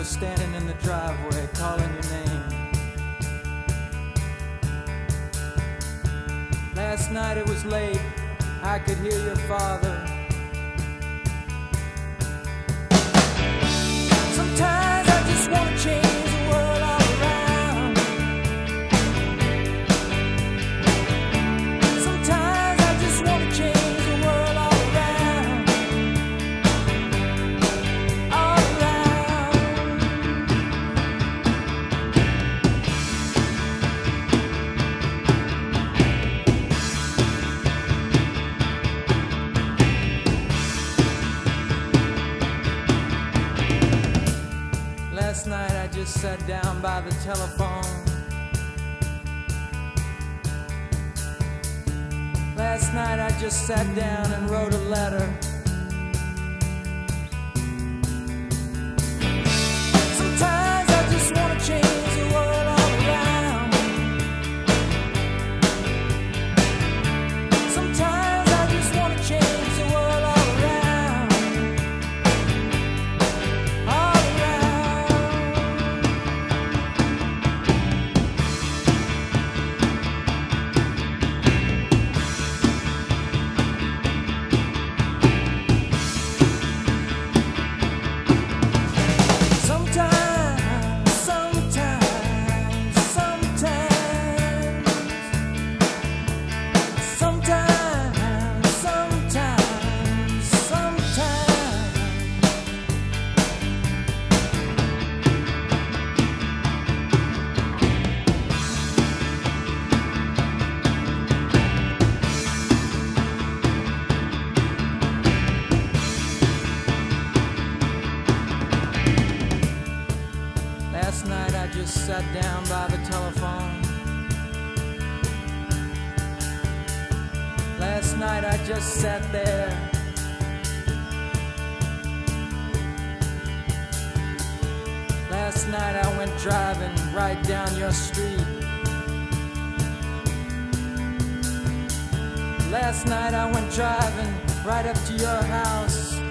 was standing in the driveway calling your name. Last night it was late, I could hear your father. Sometimes I just want to change the world all around. Sometimes I just want to change the world all around. All around. Last night I just sat down by the telephone. Last night I just sat down and wrote a letter. Sometimes I just want to change the world all around. Sometimes I just want to change the world all around. All around. Last night I just sat down by the telephone. Last night I just sat there. Last night I went driving right down your street. Last night I went driving right up to your house.